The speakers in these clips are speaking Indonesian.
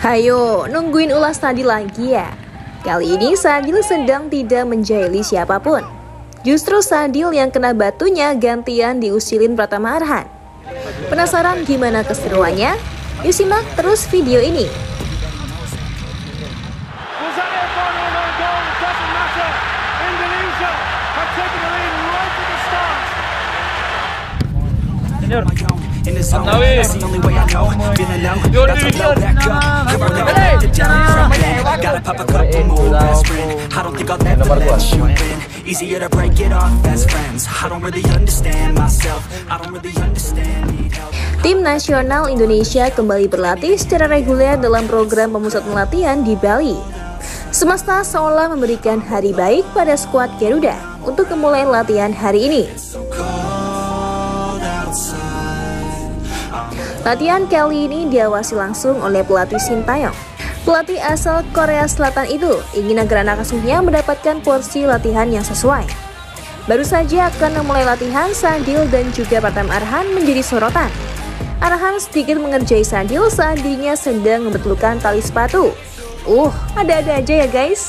Hayo, nungguin ulas Sadil lagi ya? Kali ini Sadil sedang tidak menjahili siapapun. Justru Sadil yang kena batunya gantian diusilin Pratama Arhan. Penasaran gimana keseruannya? Yuk simak terus video ini. Tim nasional Indonesia kembali berlatih secara reguler dalam program pemusatan latihan di Bali. Semesta seolah memberikan hari baik pada skuad Garuda untuk memulai latihan hari ini. Latihan kali ini diawasi langsung oleh pelatih Sintayong. Pelatih asal Korea Selatan itu ingin agar anak asuhnya mendapatkan porsi latihan yang sesuai. Baru saja akan memulai latihan, Sadil dan juga Pratama Arhan menjadi sorotan. Arhan sedikit mengerjai Sadil saat dirinya sedang membetulkan tali sepatu. Ada-ada aja ya guys.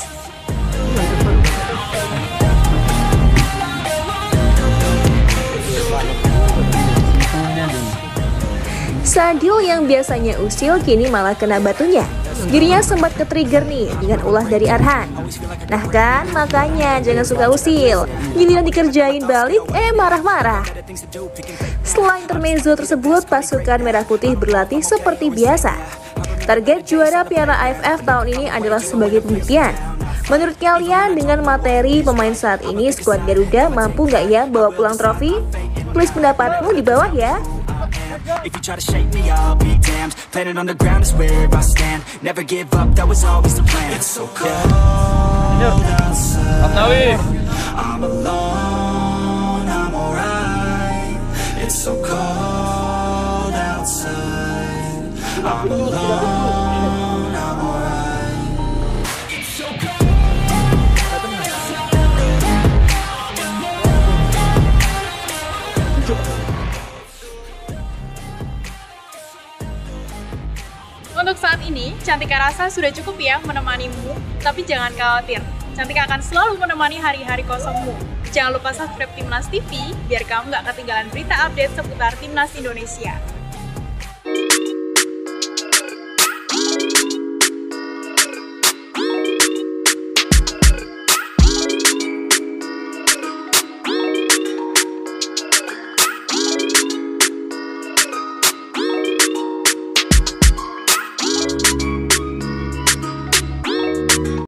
Sadil yang biasanya usil kini malah kena batunya. Dirinya sempat ke-trigger nih dengan ulah dari Arhan. Nah kan, makanya jangan suka usil. Giliran dikerjain balik, marah-marah. Setelah intermezzo tersebut, pasukan Merah Putih berlatih seperti biasa. Target juara Piala AFF tahun ini adalah sebagai pembuktian. Menurut kalian, dengan materi pemain saat ini, skuad Garuda mampu nggak ya bawa pulang trofi? Tulis pendapatmu di bawah ya. If you try to shake me, I'll be damned. Planet on the ground is where I stand. Never give up, that was always the plan. It's so cold outside. I'm alone, I'm alright. It's so cold outside. I'm alone, I'm alright. It's so cold. Untuk saat ini, Cantika rasa sudah cukup ya menemanimu, tapi jangan khawatir. Cantika akan selalu menemani hari-hari kosongmu. Jangan lupa subscribe Timnas TV, biar kamu nggak ketinggalan berita update seputar Timnas Indonesia.